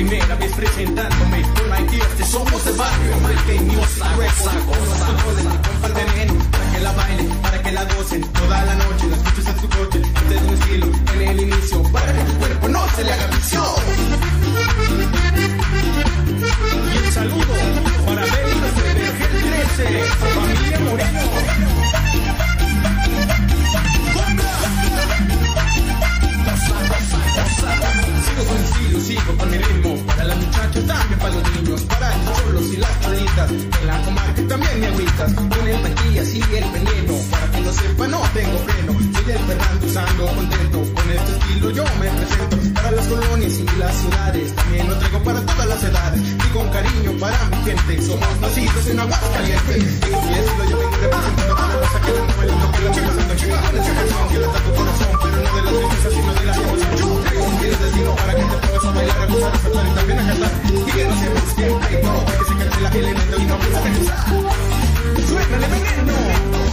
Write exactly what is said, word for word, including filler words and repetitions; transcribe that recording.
primera vez presentándome con my dear, somos el barrio, pequeños records. Controlen, compa el veneno, para que la bailen, para que la gocen toda la noche, la escuches en tu coche, este es un estilo en el inicio, para que tu cuerpo no se le haga visión. Y el saludo para Ventas de Vergel trece, familia Moreno. Sigo con estilo, sigo con mi ritmo. Para las muchachas también para los niños. Para los cholos y las cholitas. En la comarca también me agüitas. Con el manquillas y el veneno. Para que no sepa, no tengo freno. Soy el Fernando Usando contento. Con este estilo yo me presento. Para las colonias y las ciudades. También lo traigo para todas las edades. Y con cariño para mi gente. Somos nacidos en Aguascalientes. Y con mi estilo yo vengo representando a la raza que no me lo que la chica anda chingando esa canción que le da tu corazón. Pero no de las tristezas sino de la emoción. Yo traigo un destino para que te pongas a bailar, a gozar, a saltar y también a cantar. Y que no sepas siempre, no, porque se cante la elemento y no piensa regresar. ¡Suénale veneno!